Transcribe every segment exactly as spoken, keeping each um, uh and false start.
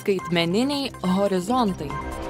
Skaitmeniniai horizontai.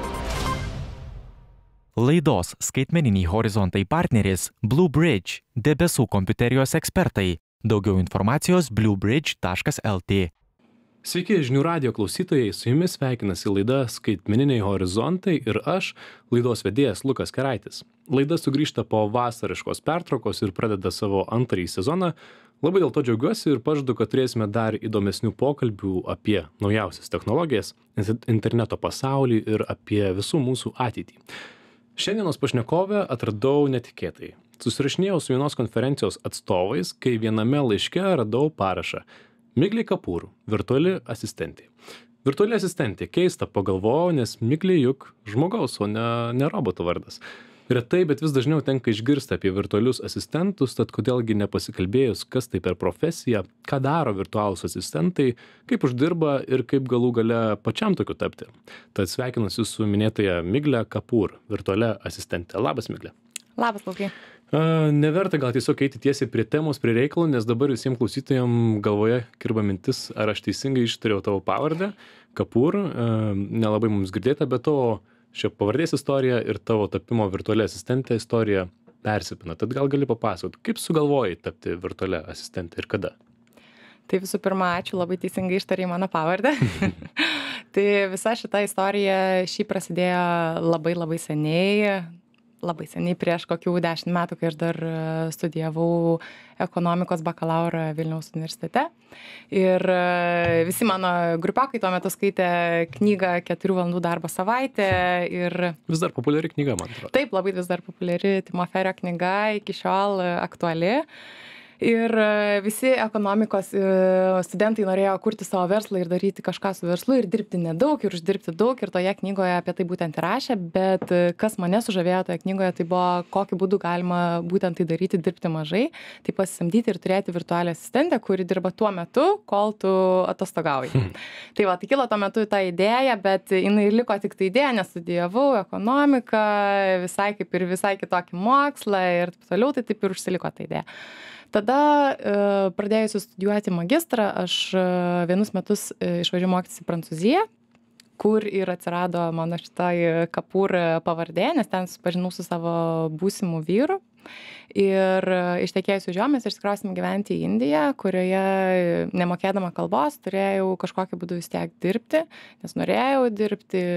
Laidos Skaitmeniniai horizontai partneris Blue Bridge, debesų kompiuterijos ekspertai. Daugiau informacijos blue bridge taškas l t. Sveiki, žinių radijo klausytojai, su jumis sveikinasi laida Skaitmeniniai horizontai ir aš, laidos vedėjas Lukas Keraitis. Laida sugrįžta po vasariškos pertraukos ir pradeda savo antrąjį sezoną. Labai dėl to džiaugiuosi ir pažadu, kad turėsime dar įdomesnių pokalbių apie naujausias technologijas, interneto pasaulį ir apie visų mūsų ateitį. Šiandienos pašnekovę atradau netikėtai. Susirašinėjau su vienos konferencijos atstovais, kai viename laiške radau parašą Miglė Kapur, virtuali asistentė. Virtuali asistentė, keista pagalvojau, nes Miglė juk žmogaus, o ne, ne roboto vardas. Retai, bet vis dažniau tenka išgirsti apie virtualius asistentus, tad kodėlgi nepasikalbėjus, kas tai per profesija, ką daro virtualūs asistentai, kaip uždirba ir kaip galų gale pačiam tokiu tapti. Tad sveikinuosi su minėtoja Miglė Kapur, virtualia asistentė. Labas, Miglė. Labas, Lukai. Uh, neverta gal tiesiog eiti tiesiai prie temos, prie reikalų, nes dabar visiems klausytojams galvoje kirba mintis, ar aš teisingai ištariau tavo pavardę, Kapur, uh, nelabai mums girdėta, bet tavo šio pavardės istorija ir tavo tapimo virtualia asistentė istorija persipina. Tad gal gali papasakoti, kaip sugalvojai tapti virtualia asistentė ir kada? Tai visų pirma, ačiū, labai teisingai ištarei mano pavardę. Tai visa šita istorija šį prasidėjo labai labai seniai. Labai seniai, prieš kokių dešimt metų, kai aš dar studijavau ekonomikos bakalaurą Vilniaus universitete. Ir visi mano grupiokai tuo metu skaitė knygą keturių valandų darbo savaitė. Ir... Vis dar populiari knyga, man atrodo. Taip, labai vis dar populiari Timo Ferio knyga, iki šiol aktuali. Ir visi ekonomikos studentai norėjo kurti savo verslą ir daryti kažką su verslu ir dirbti nedaug ir uždirbti daug. Ir toje knygoje apie tai būtent ir rašė, bet kas mane sužavėjo toje knygoje, tai buvo, kokiu būdu galima būtent tai daryti, dirbti mažai, tai pasisamdyti ir turėti virtualią asistentę, kuri dirba tuo metu, kol tu atostogauji. Hmm. Tai va, tai kilo tuo metu ta idėja, bet jinai liko tik ta idėja, nes studijavau ekonomiką, visai kaip ir visai kitokį mokslą ir taip toliau, tai taip ir užsiliko ta idėja. Tada pradėjusi studijuoti magistrą, aš vienus metus išvažiavau mokytis į Prancūziją, kur ir atsirado mano šitai Kapur pavardė, nes ten susipažinau su savo būsimu vyru. Ir ištekėjus už jo mes išsikraustėme gyventi į Indiją, kurioje nemokėdama kalbos turėjau kažkokiu būdu vis tiek dirbti, nes norėjau dirbti.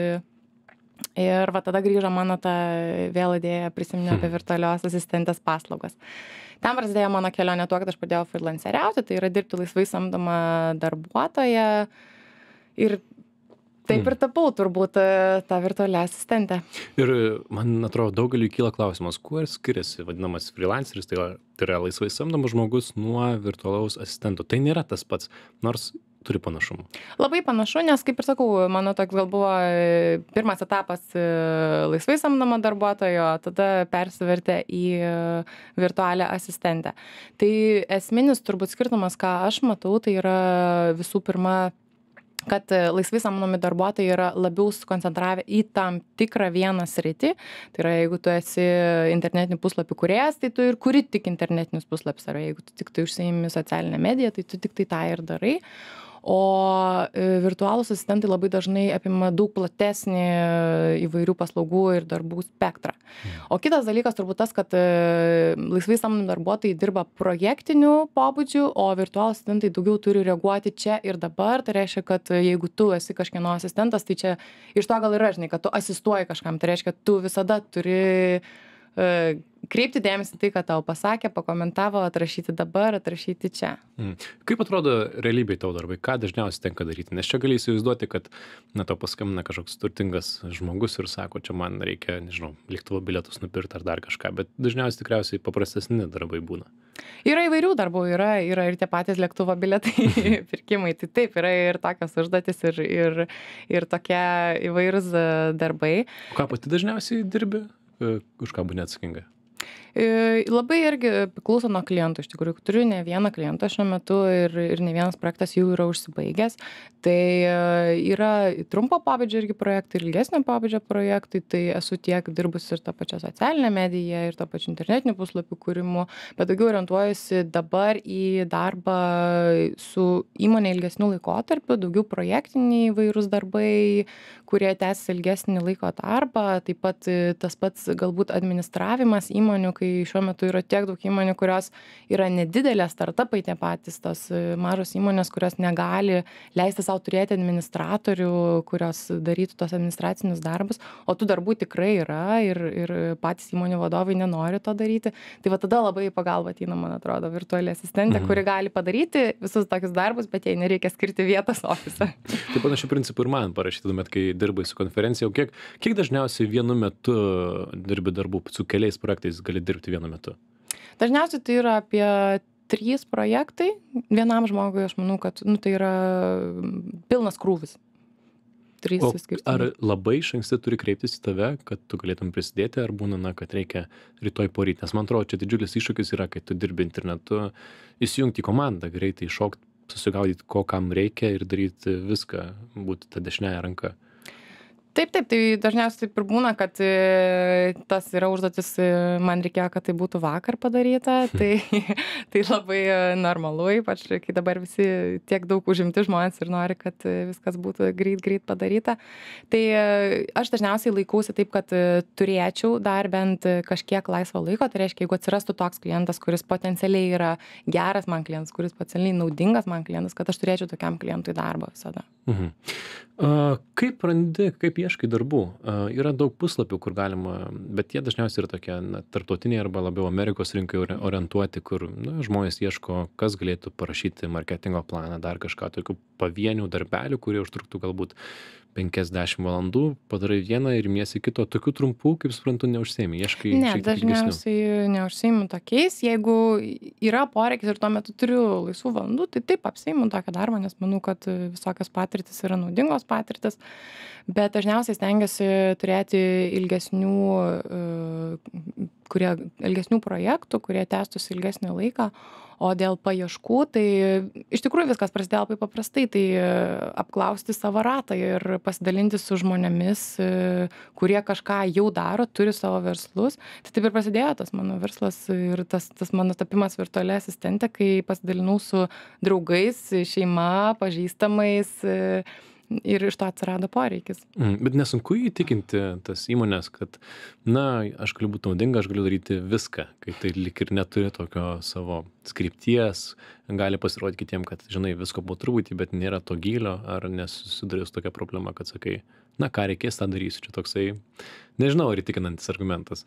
Ir va tada grįžo mano ta vėl idėja, prisiminiau apie virtualios asistentės paslaugas. Ten prasidėjo mano kelionė tuo, kad aš pradėjau freelanceriauti, tai yra dirbti laisvai samdoma darbuotoja. Ir taip ir tapau turbūt tą virtualią asistentę. Ir man atrodo, daugeliui kyla klausimas, kuo skiriasi vadinamas freelanceris, tai yra, tai yra laisvai samdomas žmogus nuo virtualaus asistento. Tai nėra tas pats, nors turi panašumų. Labai panašu, nes kaip ir sakau, mano toks gal buvo pirmas etapas laisvai samdoma darbuotojo, tada persivertė į virtualią asistentę. Tai esminis turbūt skirtumas, ką aš matau, tai yra visų pirma, kad laisvai samdomi darbuotojai yra labiau sukoncentravę į tam tikrą vieną sritį. Tai yra, jeigu tu esi internetinių puslapių kūrėjas, tai tu ir kuri tik internetinius puslapius. Ar jeigu tu tik tai užsiimi socialinę mediją, tai tu tik tai tą ir darai. O virtualūs asistentai labai dažnai apima daug platesnį įvairių paslaugų ir darbų spektrą. O kitas dalykas turbūt tas, kad laisvai samdomi darbuotojai dirba projektiniu pobūdžiu, o virtualūs asistentai daugiau turi reaguoti čia ir dabar. Tai reiškia, kad jeigu tu esi kažkieno asistentas, tai čia iš to gal yra, žinai, kad tu asistuoji kažkam. Tai reiškia, kad tu visada turi kreipti dėmesį tai, ką tau pasakė, pakomentavo, atrašyti dabar, atrašyti čia. Mm. Kaip atrodo realybėj tavo darbai? Ką dažniausiai tenka daryti? Nes čia gali įsivaizduoti, kad na, tau paskambina kažkoks turtingas žmogus ir sako, čia man reikia, nežinau, lėktuvo bilietus nupirkti ar dar kažką, bet dažniausiai tikriausiai paprastesni darbai būna. Yra įvairių darbų, yra, yra ir tie patys lėktuvo bilietai pirkimai, tai taip, yra ir tokios užduotis ir, ir, ir tokie įvairūs darbai. O ką pati dažniausiai dirbi? Už ką būni atsakinga? E, Labai irgi priklauso nuo klientų, iš tikrųjų. Turiu ne vieną klientą šiuo metu ir, ir ne vienas projektas jau yra užsibaigęs. Tai e, yra trumpo pabudžio irgi projektai, ilgesnio pabudžio projektai. Tai esu tiek dirbus ir tą pačią socialinę mediją, ir tą pačią internetinių puslapių kūrimu, bet daugiau orientuojuosi dabar į darbą su įmonė ilgesnių laikotarpių, daugiau projektiniai įvairūs darbai, kurie tęsia ilgesnį laiko tarpą. Taip pat tas pats galbūt administravimas įmonių, kai šiuo metu yra tiek daug įmonių, kurios yra nedidelės startupai, tie patys tos mažos įmonės, kurios negali leisti savo turėti administratorių, kurios darytų tos administracinius darbus, o tų darbų tikrai yra ir, ir patys įmonių vadovai nenori to daryti. Tai va tada labai į pagalbą ateina, man atrodo, virtuali asistentė, mhm. kuri gali padaryti visus tokius darbus, bet jai nereikia skirti vietos ofise. Taip panašių principų ir man parašyti, tuomet, kai dirbai su konferencija, kiek, kiek dažniausiai vienu metu dirbi darbų su keliais projektais gali dirbti vienu metu? Dažniausiai tai yra apie trys projektai. Vienam žmogui aš manau, kad nu, tai yra pilnas krūvis. Trys O skirtingi. ar labai iš anksti turi kreiptis į tave, kad tu galėtum prisidėti, ar būna, na, kad reikia rytoj poryt? Nes man atrodo, čia didžiulis iššūkis yra, kai tu dirbi internetu, įsijungti į komandą, greitai iššokti, susigaudyti, ko kam reikia ir daryti viską, būti ta dešiniaja ranka. Taip, taip, tai dažniausiai taip ir būna, kad e, tas yra užduotis, e, man reikėjo, kad tai būtų vakar padaryta, tai, tai labai e, normalu, ypač kai dabar visi tiek daug užimti žmonės ir nori, kad e, viskas būtų greit, greit padaryta. Tai e, aš dažniausiai laikausi taip, kad e, turėčiau dar bent kažkiek laisvo laiko, tai reiškia, jeigu atsirastų toks klientas, kuris potencialiai yra geras man klientas, kuris potencialiai naudingas man klientas, kad aš turėčiau tokiam klientui darbą visada. Mhm. Uh, kaip randi, kaip ieškai darbų? Uh, yra daug puslapių, kur galima, bet jie dažniausiai yra tokie na, tarptautiniai arba labiau Amerikos rinkai orientuoti, kur na, žmonės ieško, kas galėtų parašyti marketingo planą, dar kažką, tokių pavienių darbelių, kurie užtruktų galbūt penkiasdešimt valandų, padarai vieną ir imiesi kito, tokių trumpų, kaip suprantu, neužsiimi, ieškai Ne, šiek tiek dažniausiai neužsiimu tokiais. Jeigu yra poreikis ir tuo metu turiu laisvų valandų, tai taip apsiimu tokį darbą, nes manau, kad visokios patirtis yra naudingos patirtis, bet dažniausiai stengiuosi turėti ilgesnių, e, kurie, ilgesnių projektų, kurie tęstųsi ilgesnį laiką. O dėl paieškų, tai iš tikrųjų viskas prasidėjo labai paprastai, tai apklausti savo ratą ir pasidalinti su žmonėmis, kurie kažką jau daro, turi savo verslus. Tai taip ir prasidėjo tas mano verslas ir tas, tas mano tapimas virtualia asistente, kai pasidalinau su draugais, šeima, pažįstamais ir iš to atsirado poreikis. Mm, bet nesunku įtikinti tas įmonės, kad, na, aš galiu būti naudinga, aš galiu daryti viską, kai tai lik ir neturi tokio savo skripties, gali pasirodyti kitiem, kad, žinai, visko buvo truputį, bet nėra to gylio, ar nesusidurėjus tokia problema, kad sakai, na, ką reikės, tą darysiu. Čia toksai, nežinau, ar įtikinantis argumentas.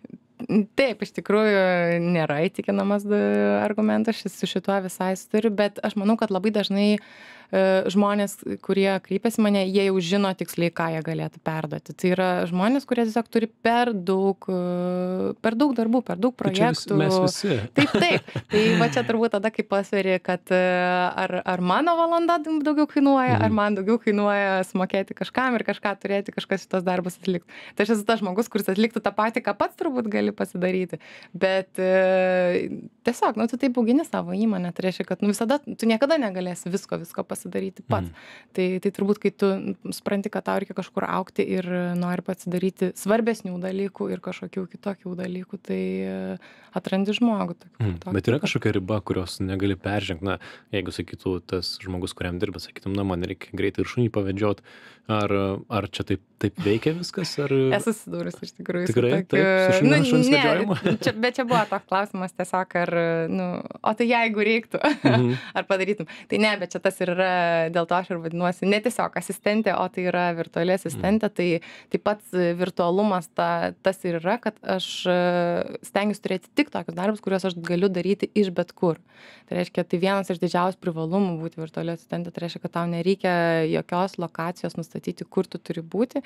Taip, iš tikrųjų nėra įtikinamas argumentas, šis su šituo visai sutariu, bet aš manau, kad labai dažnai žmonės, kurie kreipiasi mane, jie jau žino tiksliai, ką jie galėtų perduoti. Tai yra žmonės, kurie tiesiog turi per daug, per daug darbų, per daug projektų. Mes visi. Taip, taip. Tai va čia turbūt tada, kai pasveri, kad ar, ar mano valanda daugiau kainuoja, mhm. ar man daugiau kainuoja sumokėti kažkam ir kažką turėti, kažkas šitos darbus atlikti. Tai aš esu tas žmogus, kuris atliktų tą patį, ką pats turbūt gali pasidaryti. Bet e, tiesiog, nu, tu taip augini savo įmonę. Tai reiškia, kad nu, visada, tu niekada negalėsi visko, visko pasidaryti. pasidaryti pats. Mm. Tai, tai turbūt, kai tu supranti, kad tau reikia kažkur augti ir nori pasidaryti svarbesnių dalykų ir kažkokių kitokių dalykų, tai atrandi žmogų. Tokį, mm. tokį, Bet yra kažkokia riba, kurios negali peržengti. Na, jeigu sakytų tas žmogus, kuriam dirba, sakytum, na, man reikia greitai ir šunį pavedžiot, ar, ar čia taip, taip veikia viskas? Ar... Esu susidūrus iš tikrųjų. Tikrai, su tokiu... taip, su šunį, nu, šuns vedžiojimu? Čia, bet čia buvo toks klausimas tiesiog, ar, nu, o tai jeigu reiktų, mm-hmm. ar padarytum. Tai ne, bet čia tas ir yra, dėl to aš ir vadinuosi ne tiesiog asistentė, o tai yra virtuali asistentė, mm. tai taip pat virtualumas ta, tas ir yra, kad aš stengiuosi turėti tik tokius darbus, kuriuos aš galiu daryti iš bet kur. Tai reiškia, tai vienas iš didžiausių privalumų būti virtuali asistentė, tai reiškia, kad tau nereikia jokios lokacijos nustatyti, kur tu turi būti.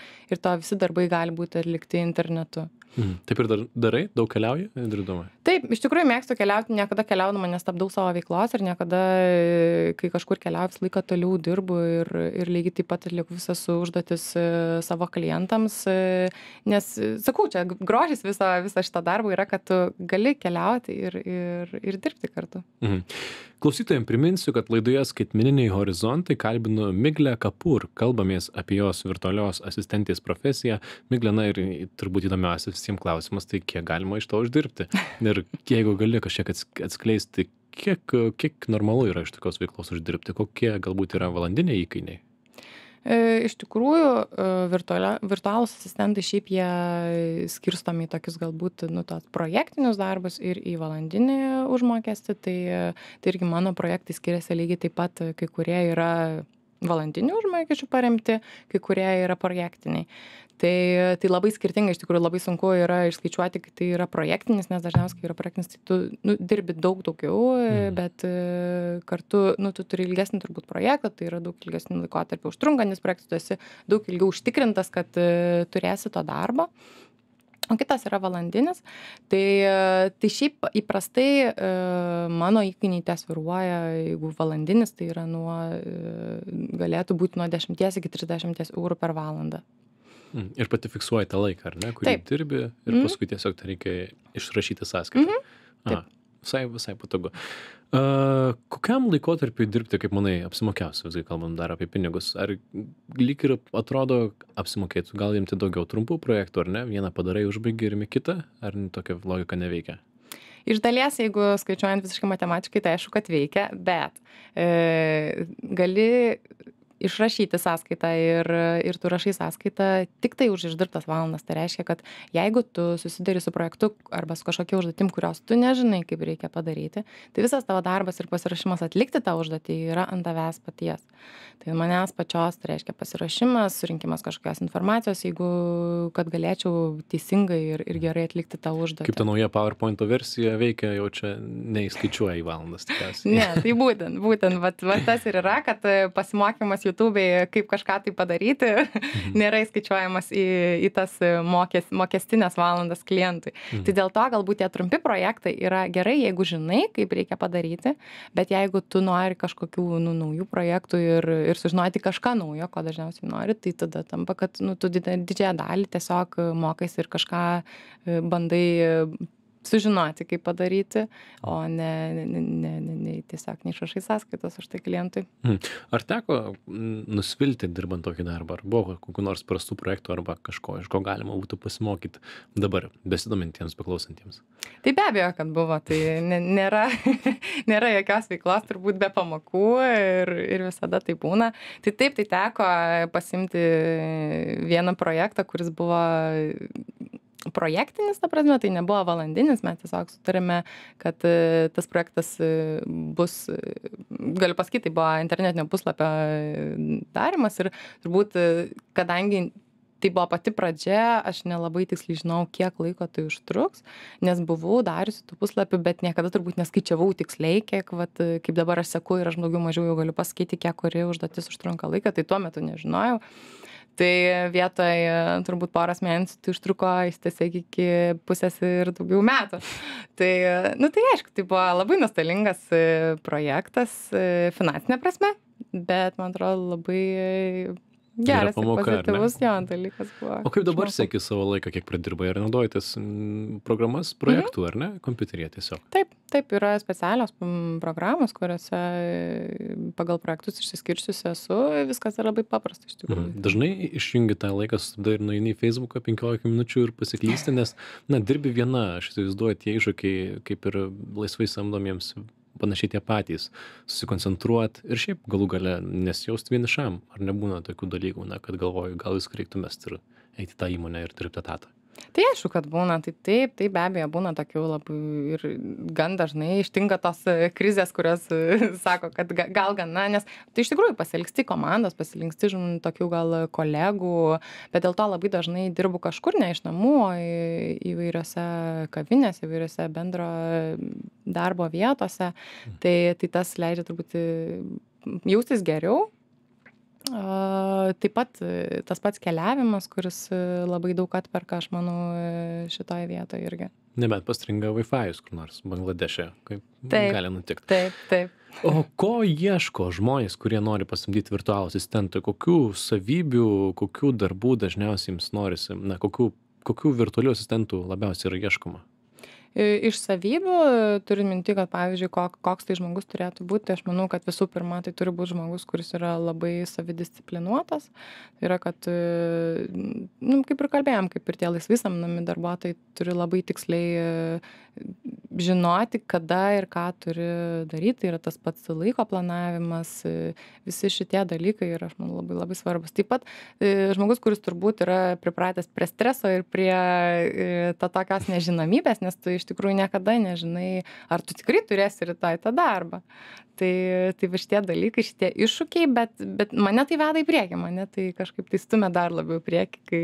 ir to visi darbai gali būti atlikti internetu. Mhm. Taip ir dar darai, daug keliauji, dirbdama? Taip, iš tikrųjų mėgstu keliauti, niekada keliaudama nestabdau savo veiklos ir niekada, kai kažkur keliauju, visą laiką toliau dirbu ir, ir lygiai taip pat atlieku visas užduotis savo klientams, nes, sakau, čia grožis viso, viso šito darbo yra, kad tu gali keliauti ir, ir, ir dirbti kartu. Mhm. Klausytojams priminsiu, kad laidoje Skaitmeniniai horizontai kalbinu Miglę Kapur. Kalbamės apie jos virtualios asistentės profesiją. Miglė, na ir turbūt įdomiausias visiems klausimas, tai kiek galima iš to uždirbti. Ir jeigu gali kažkiek atskleisti, kiek, kiek normalu yra iš tokios veiklos uždirbti, kokie galbūt yra valandiniai įkainiai? Iš tikrųjų, virtualūs asistentai šiaip jie skirstomi į tokius galbūt nu, tos projektinius darbus ir į valandinį užmokestį, tai, tai irgi mano projektai skiriasi lygiai taip pat, kai kurie yra valandinių užmokesčių paremti, kai kurie yra projektiniai. Tai, tai labai skirtingai, iš tikrųjų labai sunku yra išskaičiuoti, kai tai yra projektinis, nes dažniausiai, kai yra projektinis, tai tu nu, dirbi daug daugiau, mm. bet kartu nu, tu turi ilgesnį turbūt projektą, tai yra daug ilgesnį laikotarpį užtrunkantis projektas, tu esi daug ilgiau užtikrintas, kad turėsi to darbo. O kitas yra valandinis. Tai, tai šiaip įprastai mano įkainiai tesviruoja, jeigu valandinis, tai yra nuo, galėtų būti nuo dešimties iki trisdešimties eurų per valandą. Ir pati fiksuoji tą laiką, ar ne, kurį Taip. dirbi ir mm. paskui tiesiog tai reikia išrašyti sąskaitą. Mm-hmm. A, visai, visai patogu. Uh, kokiam laikotarpiui dirbti, kaip manai, apsimokiausia, visai kalbam dar apie pinigus? Ar lyg ir atrodo apsimokėtų, gal imti daugiau trumpų projektų, ar ne? Vieną padarai, užbaigi ir imi kitą, ar tokia logika neveikia? Iš dalies, jeigu skaičiuojant visiškai matematiškai, tai aišku, kad veikia, bet e, gali išrašyti sąskaitą ir, ir tu rašai sąskaitą tik tai už išdirbtas valandas. Tai reiškia, kad jeigu tu susidari su projektu arba su kažkokia užduotim, kurios tu nežinai, kaip reikia padaryti, tai visas tavo darbas ir pasirašymas atlikti tą užduotį yra ant tavęs paties. Tai manęs pačios, tai reiškia pasirašymas, surinkimas kažkokios informacijos, jeigu kad galėčiau teisingai ir, ir gerai atlikti tą užduotį. Kaip ta nauja PowerPoint'o versija veikia, jau čia neįskaičiuoja į valandas tikriausiai. Ne, tai būtent, būtent, vat, vat tas ir yra, kad pasimokymas YouTube'ai, kaip kažką tai padaryti, mhm. nėra įskaičiuojamas į, į tas mokes, mokestinės valandas klientui. Mhm. Tai dėl to galbūt tie trumpi projektai yra gerai, jeigu žinai, kaip reikia padaryti, bet jeigu tu nori kažkokių nu, naujų projektų ir, ir sužinoti kažką naujo, ko dažniausiai nori, tai tada tampa, kad nu, tu didžiąją dalį tiesiog mokais ir kažką bandai sužinoti, kaip padaryti, o ne, ne, ne, ne, ne tiesiog neišrašai sąskaitos už tai klientui. Ar teko nusvilti dirbant tokį darbą? Ar buvo kokių nors prastų projektų arba kažko, iš ko galima būtų pasimokyti dabar besidomintiems, paklausantiems? Tai be abejo, kad buvo. Tai nėra, nėra jokios veiklos turbūt be pamokų ir, ir visada tai būna. Tai taip, tai teko pasimti vieną projektą, kuris buvo projektinis, ta prasme, tai nebuvo valandinis, mes tiesiog sutarėme, kad tas projektas bus, galiu pasakyti, tai buvo internetinio puslapio darimas ir turbūt, kadangi tai buvo pati pradžia, aš nelabai tiksliai žinau, kiek laiko tai užtruks, nes buvau dariusi tų puslapių, bet niekada turbūt neskaičiavau tiksliai, kiek, vat, kaip dabar aš seku ir aš daugiau mažiau jau galiu pasakyti, kiek kuri užduotis užtrunka laiką, tai tuo metu nežinojau. Tai vietoj turbūt poros mėnesių tai užtruko tiesiog iki pusės ir daugiau metų. Tai, nu, tai aišku, tai buvo labai nuostolingas projektas finansinė prasme, bet man atrodo labai geras ir pozityvus jo dalykas buvo. O kaip dabar seki savo laiką, kiek pradirbai? Ar naudojatės programas, projektų, mhm. ar ne? Kompiuteryje tiesiog? Taip, taip, yra specialios programos, kuriuose pagal projektus išsiskirčiusi esu, viskas yra labai paprasta iš tikrųjų. Mhm. Dažnai išjungi tą laiką, tada ir nueini į Facebooką penkiolika minučių ir pasiklysti, nes, na, dirbi viena, aš įsivaizduoju, tie iššūkiai kaip ir laisvai samdomiems panašiai tie patys, susikoncentruot ir šiaip galų gale nesijaust vienišam. Ar nebūna tokių dalykų, na, kad galvoju, gal viską reiktų mest ir eiti tą įmonę ir dirbti etatą? Tai aišku, kad būna, tai taip, tai be abejo būna tokių labai ir gan dažnai ištinka tos krizės, kurios sako, kad gal gana, nes tai iš tikrųjų pasiilgsti komandos, pasiilgsti tokių gal kolegų, bet dėl to labai dažnai dirbu kažkur ne iš namų, o įvairiose kavinėse, įvairiose bendro darbo vietose, tai, tai tas leidžia turbūt jaustis geriau. A, taip pat e, tas pats keliavimas, kuris e, labai daug atperka, aš manau, e, šitoje vietoje irgi. Nebent pastringa Wi-Fi'us kur nors Bangladeše, kaip Taip. gali nutikti. Taip, taip. O ko ieško žmonės, kurie nori pasamdyti virtualų asistentą? Kokių savybių, kokių darbų dažniausiai jums norisi? Na, kokių, kokių virtualių asistentų labiausiai yra ieškoma? I- Iš savybių, turint minti, kad pavyzdžiui, kok- koks tai žmogus turėtų būti, aš manau, kad visų pirma, tai turi būti žmogus, kuris yra labai savidisciplinuotas. Tai yra, kad, e, nu, kaip ir kalbėjom, kaip ir tie laisvai samdomi darbuotojai turi labai tiksliai e, žinoti, kada ir ką turi daryti. Tai yra tas pats laiko planavimas, e, visi šitie dalykai yra, aš manau, labai labai svarbus. Taip pat e, žmogus, kuris turbūt yra pripratęs prie streso ir prie e, to tokios nežinomybės, nes tu iš tikrųjų niekada nežinai, ar tu tikrai turėsi rytoj tą darbą. Tai, tai va šitie dalykai, šitie iššūkiai, bet, bet mane tai veda į priekį, mane tai kažkaip tai stumia dar labiau į priekį, kai...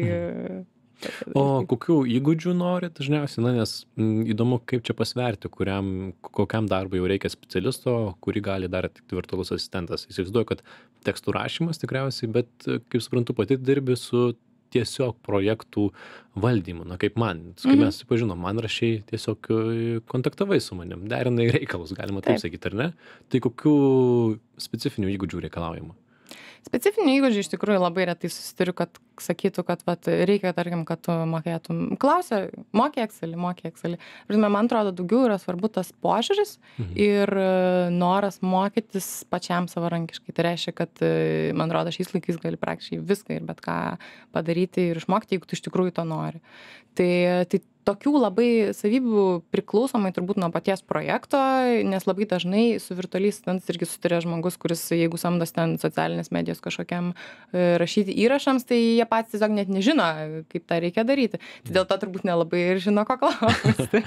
O kokių įgūdžių nori dažniausiai, na, nes m, įdomu, kaip čia pasverti, kuriam, kokiam darbui jau reikia specialisto, kurį gali dar atlikti virtualus asistentas. Įsivaizduoju, kad tekstų rašymas tikriausiai, bet, kaip suprantu, pati dirbi su tiesiog projektų valdymu, na, kaip man, kai Mhm. mes susipažinom, man rašiai tiesiog e, kontaktavai su manim, derinai reikalus, galima taip Taip. sakyti, ar ne? Tai kokių specifinių įgūdžių reikalaujama? Specifinių įgūdžių iš tikrųjų labai retai susituriu, kad sakytų, kad vat, reikia, tarkim, kad tu mokėtum. Klausia, mokė Excelį, mokė Excelį. Žinoma, man atrodo, daugiau yra svarbu tas požiūris Mhm. ir e, noras mokytis pačiam savarankiškai. Tai reiškia, kad, e, man atrodo, šiais laikais gali praktiškai viską ir bet ką padaryti ir išmokti, jeigu tu iš tikrųjų to nori. Tai, tai tokių labai savybių priklausomai turbūt nuo paties projekto, nes labai dažnai su virtualiais asistentais irgi susiduria žmogus, kuris, jeigu samdas ten socialinės medijos kažkokiam e, rašyti įrašams, tai jie patys tiesiog net nežino, kaip tą reikia daryti. Tai dėl to turbūt nelabai ir žino, ko klausti.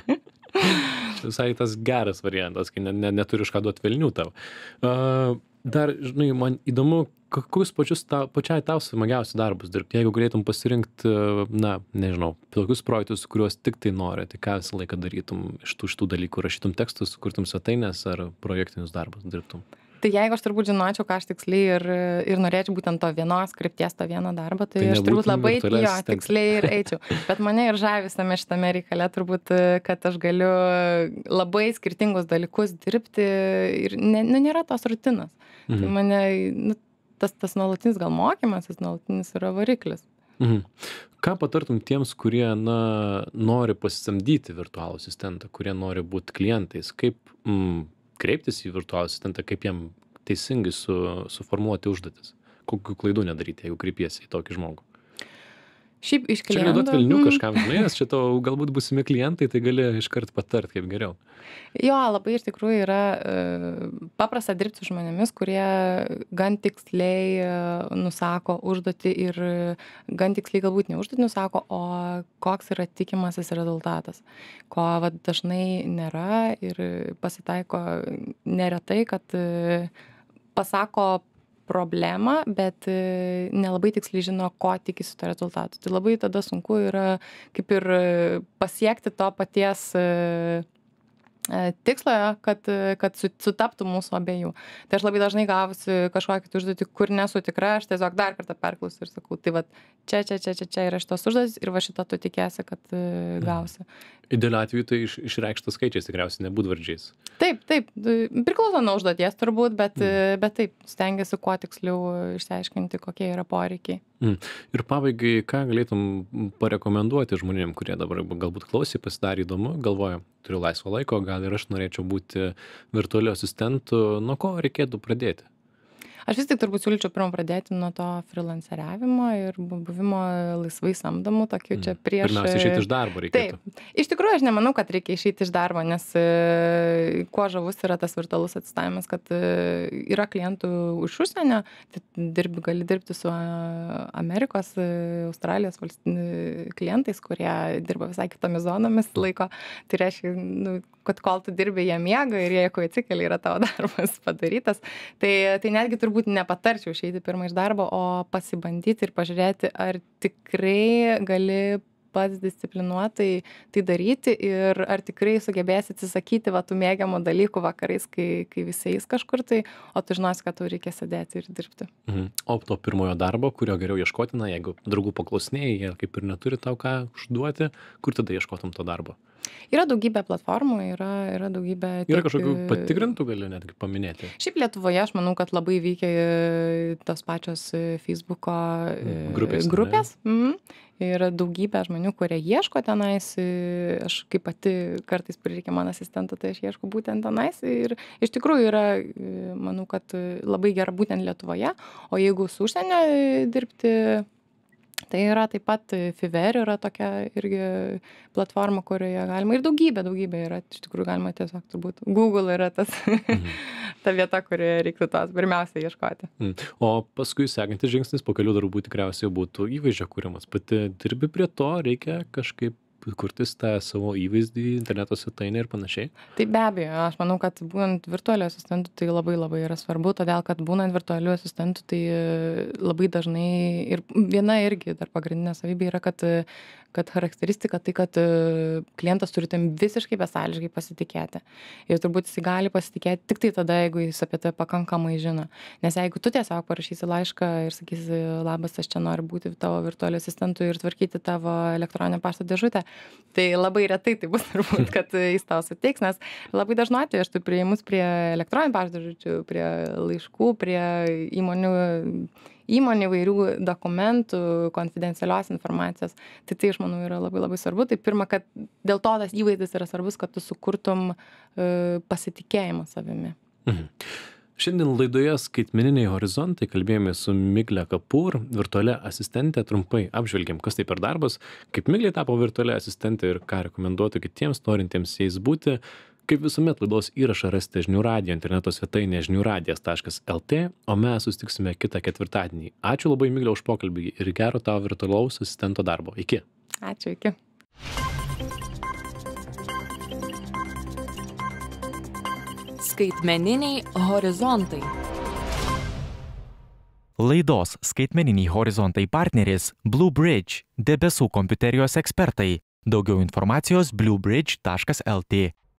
Visai tas geras variantas, kai ne, ne, neturi iš ką duoti velnių tau. Uh, dar, žinai, man įdomu, kokius pačius tau, pačiai tau smagiausius darbus dirbti. Jeigu galėtum pasirinkti, na, nežinau, tokius projektus, kuriuos tik tai nori, tai ką visą laiką darytum iš tų šitų dalykų, rašytum tekstus, kurtum svetaines ar projektinius darbus dirbtum? Tai jeigu aš turbūt žinočiau, ką aš tiksliai ir, ir norėčiau būtent to vienos krypties, to vieno darbo, tai, Tai aš turbūt nebūtum labai virtuali jo asistentė. tiksliai ir eičiau. Bet mane ir žavi visame šitame reikale turbūt, kad aš galiu labai skirtingus dalykus dirbti ir ne, nu, nėra tos rutinos. Mhm. Tai mane, nu, tas, tas nuolatinis gal mokymas, tas nuolatinis yra variklis. Mhm. Ką patartum tiems, kurie, na, nori pasisamdyti virtualų asistentą, kurie nori būti klientais, kaip mm, kreiptis į virtualų asistentą, kaip jam teisingai su, suformuoti užduotis, kokių klaidų nedaryti, jeigu kreipiesi į tokį žmogų? Šiaip iš Čia gali klientų. duoti velnių Mm. kažkam, žinai, nes čia tau galbūt būsimi klientai, tai gali iškart patart, kaip geriau. Jo, labai iš tikrųjų yra e, paprasta dirbti su žmonėmis, kurie gan tiksliai e, nusako užduotį ir e, gan tiksliai galbūt ne užduotį nusako, o koks yra tikimasis rezultatas, ko vat, dažnai nėra ir pasitaiko neretai, kad e, pasako problemą, bet e, nelabai tiksliai žino, ko tikisi to rezultato. Tai labai tada sunku yra kaip ir e, pasiekti to paties e, e, tikslo, kad, e, kad su- sutaptų mūsų abiejų. Tai aš labai dažnai gavusi kažkokį tai užduotį, kur nesu tikra, aš tiesiog dar kartą perklausiu ir sakau, tai va čia, čia, čia, čia, čia yra šitos užduotis ir va šito tu tikėsi, kad e, gausi. Idealiu atveju tai iš, išreikštas skaičiais tikriausiai, nebūdvardžiais. Taip, taip, e, priklauso nuo užduoties turbūt, bet, e, bet taip, stengiasi kuo tiksliau išsiaiškinti, kokie yra poreikiai. Mm. Ir pabaigai, ką galėtum parekomenduoti žmonėm, kurie dabar galbūt klausė, pasidarė įdomu, galvoja, turiu laisvo laiko, gal ir aš norėčiau būti virtualiu asistentu, nuo ko reikėtų pradėti? Aš vis tik turbūt siūlyčiau pirmą pradėti nuo to freelanceriavimo ir bu- buvimo laisvai samdomų, tokių čia prieš... Pirmiausia, išeiti iš darbo reikėtų. Taip. Iš tikrųjų, aš nemanau, kad reikia išeiti iš darbo, nes e, kuo žavus yra tas virtualus atstavimas, kad e, yra klientų iš užsienio, tai dirbi, gali dirbti su a, Amerikos, e, Australijos valst- e, klientais, kurie dirba visai kitomis zonomis laiko. Tai reiškia, nu, kad kol tu dirbi, jie miega ir jie, kai atsikelia, yra tavo darbas padarytas. Tai, tai netgi turbūt nepatarčiau išeiti pirmą iš darbo, o pasibandyti ir pažiūrėti, ar tikrai gali pats disciplinuotai tai daryti ir ar tikrai sugebėsi atsisakyti va tų mėgiamų dalykų vakarais, kai, kai visi eis kažkur tai, o tu žinosi, kad tau reikia sėdėti ir dirbti. Mhm. O to pirmojo darbo, kurio geriau ieškoti, na, jeigu draugų paklausinėjai, jie kaip ir neturi tau ką užduoti, kur tada ieškotum to darbo? Yra daugybė platformų, yra, yra daugybė... Yra kažkokių patikrintų, gali netgi paminėti. Šiaip Lietuvoje aš manau, kad labai veikia tos pačios Facebooko grupės. grupės. Mhm. Yra daugybė žmonių, kurie ieško tenais. Aš kaip pati kartais prireikia man asistento, tai aš ieško būtent tenais. Ir iš tikrųjų yra, manau, kad labai gera būtent Lietuvoje. O jeigu su užsienio dirbti, tai yra taip pat Fiverr yra tokia irgi platforma, kurioje galima ir daugybė, daugybė yra, iš tikrųjų galima tiesiog turbūt Google yra tas, mhm. ta vieta, kurioje reiktų tos pirmiausia ieškoti. Mhm. O paskui sekantis žingsnis po kelių darbų tikriausiai būtų įvaizdžio kūrimas. Pati dirbi prie to, reikia kažkaip kurtis tą savo įvaizdį, interneto svetainę ir panašiai? Tai be abejo, aš manau, kad būnant virtualiu asistentu tai labai labai yra svarbu, todėl kad būnant virtualiu asistentu tai labai dažnai ir viena irgi dar pagrindinė savybė yra, kad, kad charakteristika tai, kad klientas turi tam visiškai besąlygiškai pasitikėti. Ir turbūt jis gali pasitikėti tik tai tada, jeigu jis apie tai pakankamai žino. Nes jeigu tu tiesiog parašysi laišką ir sakysi, labas, aš čia noriu būti tavo virtualiu asistentu ir tvarkyti tavo elektroninę pašto dėžutę, tai labai retai tai bus turbūt, kad jis tau suteiks, nes labai dažnu atveju aš turiu prieimus prie elektroninių pašto dėžučių, prie laiškų, prie įmonių, įmonių įvairių dokumentų, konfidencialios informacijos. Tai tai, aš manau, yra labai labai svarbu. Tai pirma, kad dėl to tas įvaizdis yra svarbus, kad tu sukurtum uh, pasitikėjimą savimi. Mhm. Šiandien laidoje Skaitmeniniai horizontai kalbėjome su Migle Kapur, virtualia asistentė. Trumpai apžvelgėm, kas tai per darbas, kaip Miglė tapo virtualia asistentė ir ką rekomenduotų kitiems norintiems jais būti. Kaip visuomet laidos įrašą rasite žinių radijo interneto svetainėje žinių radijas taškas lt, o mes susitiksime kitą ketvirtadienį. Ačiū labai, Migle, už pokalbį ir gero tavo virtualaus asistento darbo. Iki. Ačiū, iki. Skaitmeniniai horizontai. Laidos Skaitmeniniai horizontai partneris Blue Bridge, debesų kompiuterijos ekspertai. Daugiau informacijos blue bridge taškas lt.